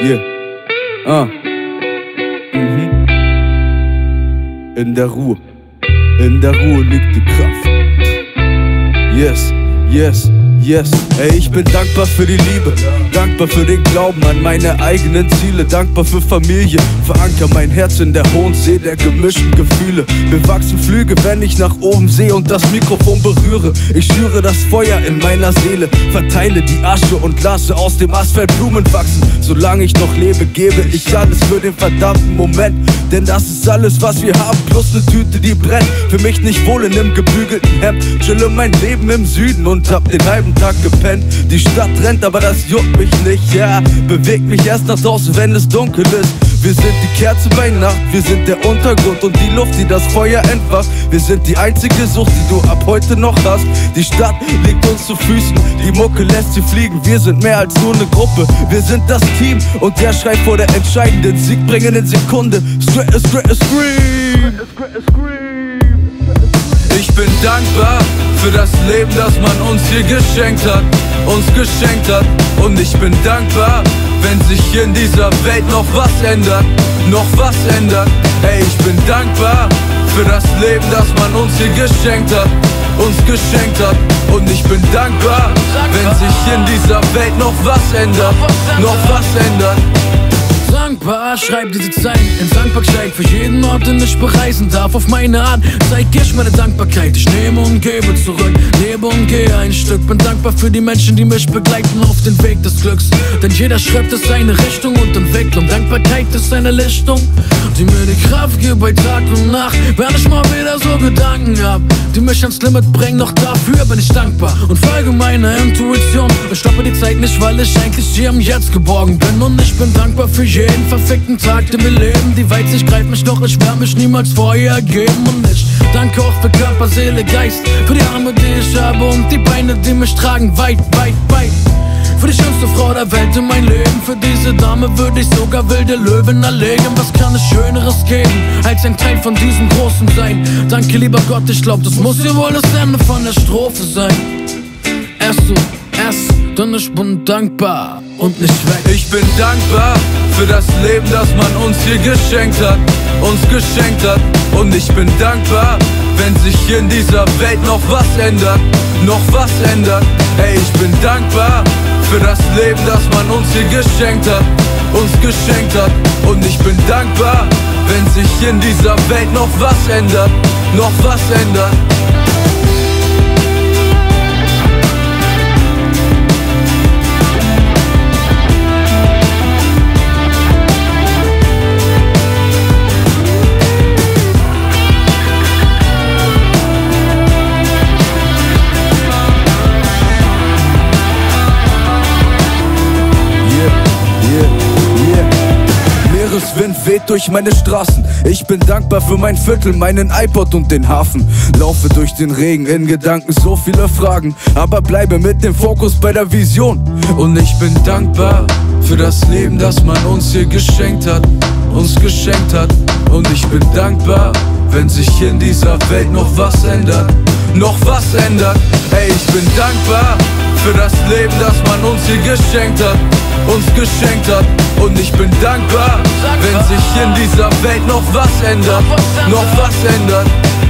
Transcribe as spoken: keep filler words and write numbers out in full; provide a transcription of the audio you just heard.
Yeah. Ah. Mhm. In der Ruhe, in der Ruhe liegt die Kraft. Yes, yes, yes. Ey, ich bin dankbar für die Liebe, dankbar für den Glauben an meine eigenen Ziele, dankbar für Familie, veranker mein Herz in der hohen See der gemischten Gefühle. Mir wachsen Flüge, wenn ich nach oben sehe und das Mikrofon berühre. Ich schüre das Feuer in meiner Seele, verteile die Asche und lasse aus dem Asphalt Blumen wachsen. Solange ich noch lebe, gebe ich alles für den verdammten Moment. Denn das ist alles, was wir haben, plus ne Tüte, die brennt. Für mich nicht wohl in nem gebügelten Hemd, chille mein Leben im Süden und hab den halben Tag gepennt. Die Stadt rennt, aber das juckt mich nicht, ja. Bewegt mich erst nach draußen, wenn es dunkel ist. Wir sind die Kerze bei Nacht, wir sind der Untergrund und die Luft, die das Feuer entfacht. Wir sind die einzige Sucht, die du ab heute noch hast. Die Stadt liegt uns zu Füßen, die Mucke lässt sie fliegen. Wir sind mehr als nur eine Gruppe, wir sind das Team. Und der Schrei vor der entscheidenden siegbringenden Sekunde. Scream, scream, scream. Ich bin dankbar für das Leben, das man uns hier geschenkt hat, uns geschenkt hat. Und ich bin dankbar, wenn sich in dieser Welt noch was ändert, noch was ändert. Ey, ich bin dankbar für das Leben, das man uns hier geschenkt hat, uns geschenkt hat. Und ich bin dankbar, wenn sich in dieser Welt noch was ändert, noch was ändert. Dankbar, schreib diese Zeilen in Dankbarkeit für jeden Ort, den ich bereisen darf. Auf meine Art zeig ich meine Dankbarkeit. Ich nehme und gebe zurück, lebe und gehe ein Stück. Bin dankbar für die Menschen, die mich begleiten auf den Weg des Glücks. Denn jeder Schritt ist eine Richtung und Entwicklung. Dankbarkeit ist eine Lichtung, die mir die Kraft gibt bei Tag und Nacht. Wenn ich mal wieder so Gedanken hab, die mich ans Limit bringen, noch dafür bin ich dankbar und folge meiner Intuition. Ich stoppe die Zeit nicht, weil ich eigentlich hier im Jetzt geborgen bin. Und ich bin dankbar für jeden jeden verfickten Tag, den wir leben. Die Weitsicht greift mich, doch ich werde mich niemals vor ihr ergeben. Und ich danke auch für Körper, Seele, Geist, für die Arme, die ich habe und die Beine, die mich tragen, weit, weit, weit. Für die schönste Frau der Welt in mein Leben. Für diese Dame würde ich sogar wilde Löwen erlegen. Was kann es Schöneres geben, als ein Teil von diesem Großen sein? Danke, lieber Gott, ich glaub, das muss ja wohl das Ende von der Strophe sein. Erst du, erst, denn ich bin dankbar und nicht weg. Ich bin dankbar für das Leben, das man uns hier geschenkt hat, uns geschenkt hat. Und ich bin dankbar, wenn sich in dieser Welt noch was ändert, noch was ändert. Ey, ich bin dankbar für das Leben, das man uns hier geschenkt hat, uns geschenkt hat. Und ich bin dankbar, wenn sich in dieser Welt noch was ändert, noch was ändert. Wind weht durch meine Straßen. Ich bin dankbar für mein Viertel, meinen iPod und den Hafen. Laufe durch den Regen, in Gedanken so viele Fragen, aber bleibe mit dem Fokus bei der Vision. Und ich bin dankbar für das Leben, das man uns hier geschenkt hat, uns geschenkt hat. Und ich bin dankbar, wenn sich in dieser Welt noch was ändert, noch was ändert. Ey, ich bin dankbar für das Leben, das man uns hier geschenkt hat, uns geschenkt hat. Und ich bin dankbar, wenn sich in dieser Welt noch was ändert, noch was ändert.